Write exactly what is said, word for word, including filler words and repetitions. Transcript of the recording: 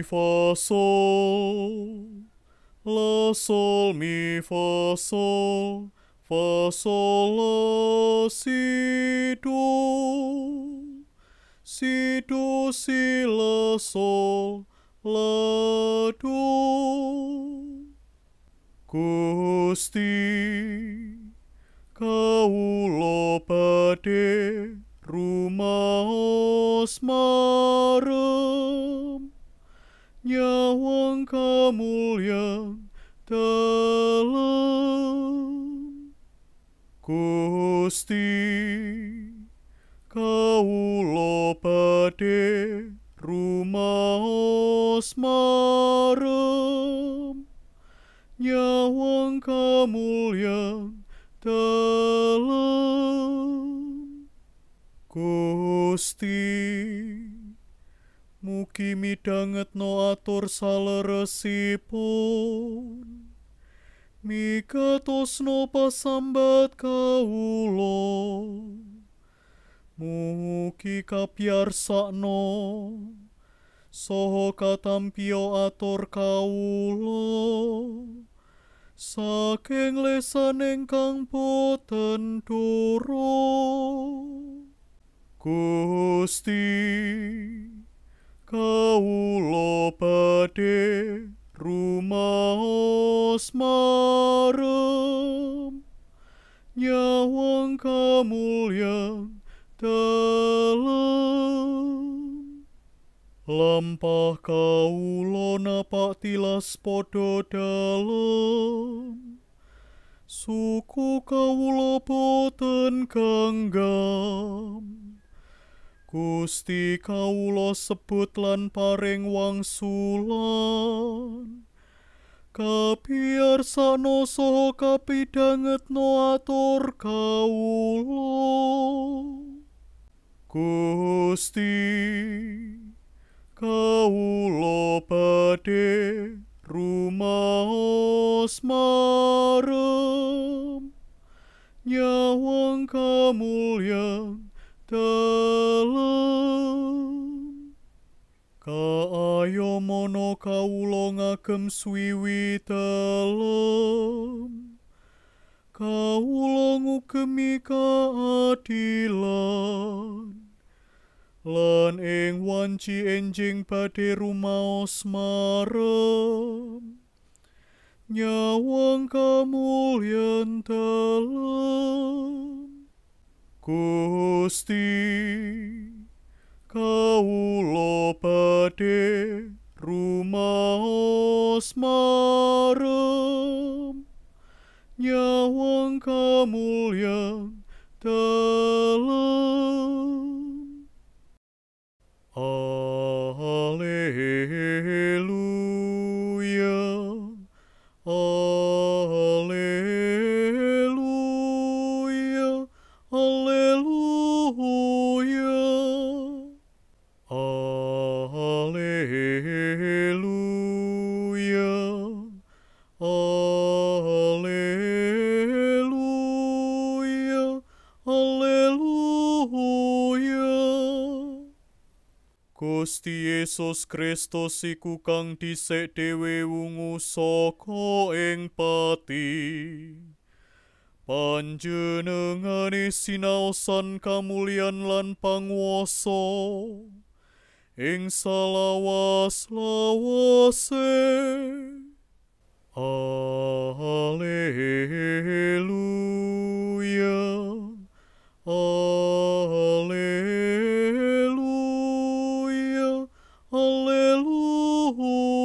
fa sol, la sol mi fa sol, fa sol la si do, si do si la sol la do. Gusti kawula badhe rumaos marem nyawang kamulyan dalem. Gusti kawula badhe rumaos marem nyawang kamulyan dalem. Gusti mugi midhangetno atur saleresipun, migatosno pasambat kawula, mugi kapiyarsakno saha katampiya atur kawula saking lesan ingkang boten doro. Gusti kawula badhe rumaos marem nyawang kamulyan dalem. Lampah kawula napak tilas padha dalem, suku kawula boten ganggam. Gusti kawula sebut lan paring wangsulan, kapiyarsakno saha kapidhangetno atur kawula. Gusti kawula badhe rumaos marem nyawang kamulyan dalem. Kaayomana kawula ngagem swiwi dalem, kawula ngugemi kaadilan, lan ing wanci enjing badhe rumaos marem nyawang kamulyan dalem. Gusti kawula badhe rumaos marem nyawang kamulyan dalem. Alleluia, alleluia, alleluia, alleluia, alleluia, alleluia. Gusti Yesus Kristus iku kang dhisik dhewe wungu saka ing pati, panjenengane sinaosan kamulyan lan panguwasa ing salawas-lawase. Alleluia, alleluia, alleluia.